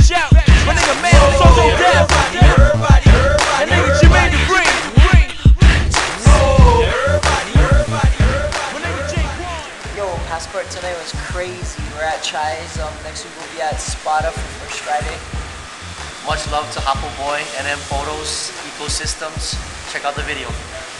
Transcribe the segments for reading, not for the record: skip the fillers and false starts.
My nigga man, so deaf. And nigga Jermaine the Green. Yo, Passport today was crazy. We're at Chai's. Next week we'll be at Spada for First Friday. Much love to Hapa Boy, NM Photos, Ecosystems. Check out the video.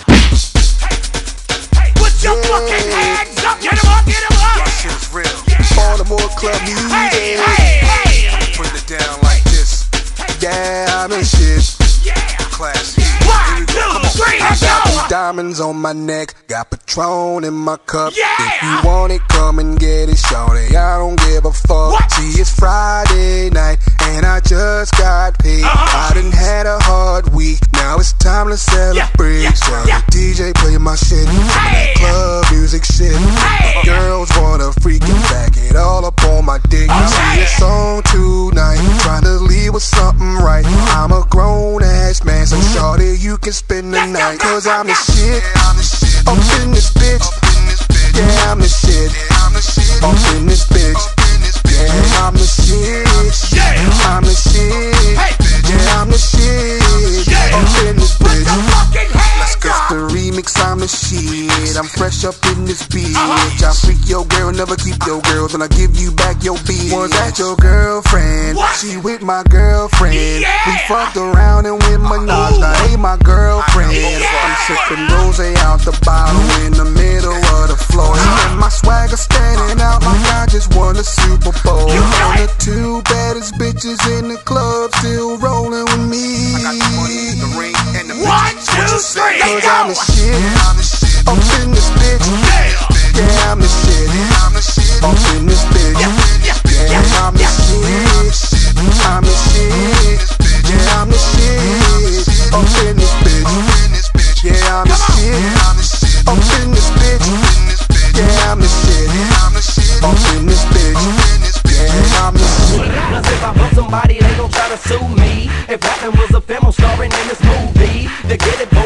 Put your fucking hands up! Get 'em up! Get 'em up! That shit is real. Baltimore club music. Put it down like this. Yeah, I'm in shit. Classy. 1, 2, 3, let's got go! these diamonds on my neck, got Patron in my cup. Yeah! If you want it, come and get it, shorty. I don't give a fuck. What? See, it's Friday night and I just got paid. I done had a hard week, now it's time to celebrate. So the DJ play my shit, some of that club music shit. The girls wanna freaking back it all up on my dick. See, it's on tonight, trying to leave with something right. I'm a grown ass man, so shorty, you can spend the night. Cause I'm the shit, up in this bitch. Yeah, I'm the shit, up in this bitch. Yeah, I'm the shit, I'm the shit. Yeah, I'm the shit, up in this bitch. It's the remix, I'm the shit. I'm fresh up in this bitch. I freak your girl, never keep your girls, and I give you back your bitch. Was that your girlfriend? She with my girlfriend. We fucked around and went Minaj, now they my girlfriend. I'm sipping rose out the bottle in the middle of the floor. And my swagger standing out like I just won a Super Bowl. And the two baddest bitches in the club still rolling with me. I got the money, the ring, and the 1, 2, 3, cause I'm the shit, up in this bitch. Yeah, I'm the shit, up in this bitch. Yeah, I'm the shit, I'm the shit. Yeah, I'm the shit, up in this bitch. Yeah, I'm the shit, up in this bitch. Yeah, I'm the shit, up in this bitch. Yeah, I'm the shit. Cause if I bump somebody, they gon' try to sue me. If rapping was a film, I'm starring in this movie. To get it